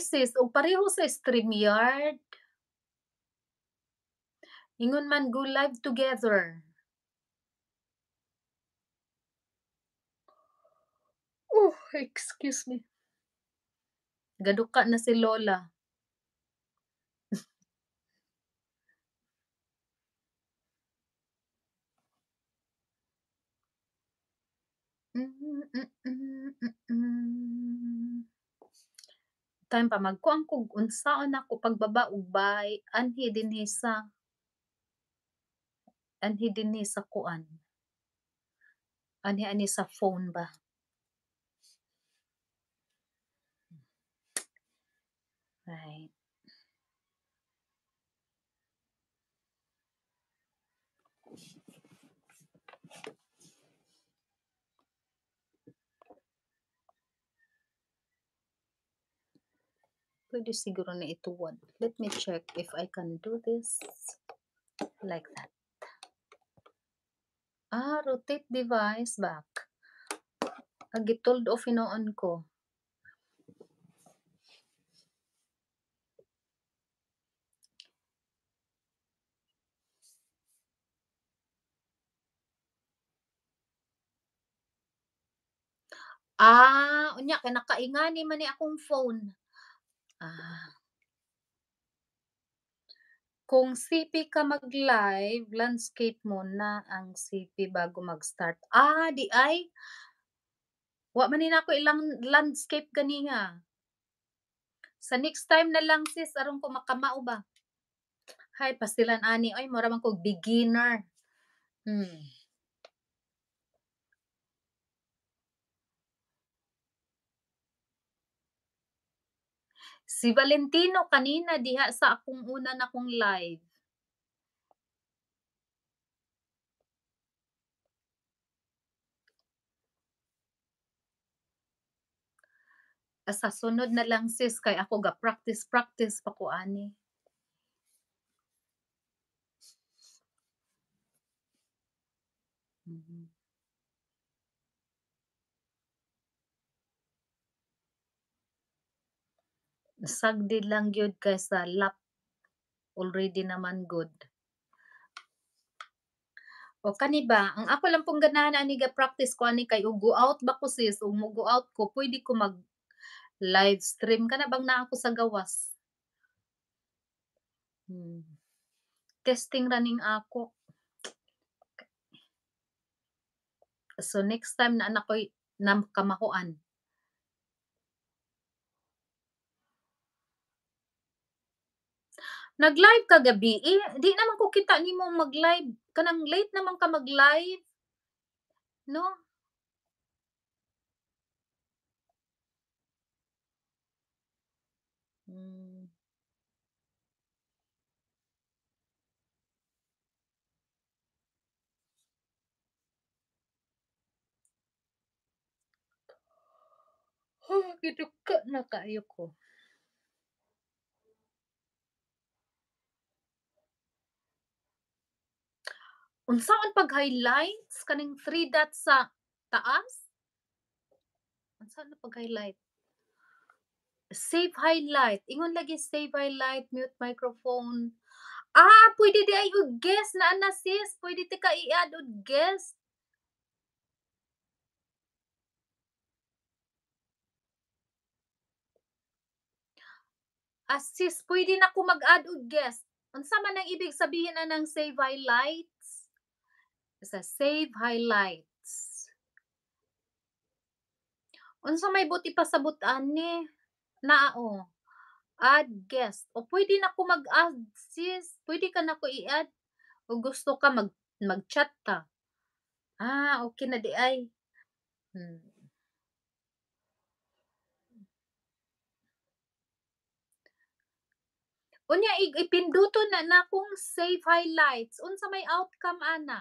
sis ug pareho sa StreamYard. Ingon man go live together. Excuse me. Gaduka na si lola. Time pa magkuan kog unsaon ako pagbaba ug bahay anhi dinhi sa kuan, anhi ani sa phone ba. Right. Pwede siguro na ituwad. Let me check if I can do this like that. Rotate device back. Gitold off hinoon ko. Unya kay nakaingani man ni akong phone. Kung CP ka mag-live, landscape muna ang CP bago mag-start. Di ay. Wa man ni nako ilang landscape ganiha. Sa next time na lang sis aron ko makamao ba. Hay pastilan ani oy mura man kog beginner. Si Valentino kanina diha sa akong una nakong live. Sa sunod na lang sis kay ako ga practice pa ko ani. Sagdi lang gyud kay sa lap already naman good. O kani ba, ang ako lang pong ganahan ani ga-practice ko ani kay ug go out ba ko sis, ug mo go out ko pwede ko mag live stream kana bang naa ako sa gawas. Testing running ako. So next time na ako'y kamahuan. Nag-live ka gabii? Di naman ko kita nimo mag-live. Kanang late naman ka mag-live. No? Giduka na kaayo ko. Unsaon pag-highlights kaning 3 dots sa taas? Unsaon na pag-highlight? Save highlight. Ingon lagi save highlight, mute microphone. Pwede di ay og guest na ana sis. Pwede ti ka i-add og guest. Sis, pwede na ko mag-add og guest. Unsa man ang ibig sabihin anang save highlights? Sa save highlights. Unsa may buti pa sabot ani? Naa. Add guest. O pwede na ko mag-add sis. Pwede ka na ko i-add. O gusto ka mag-chat ka. Okay na di ay. Unya ipinduton na nakong save highlights. Unsa may outcome ana?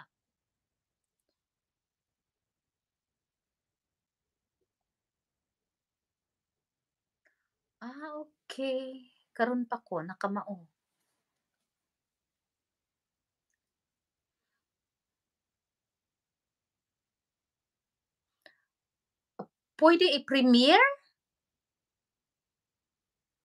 Okay. Karon pa ko nakamao. Pwede i-premiere?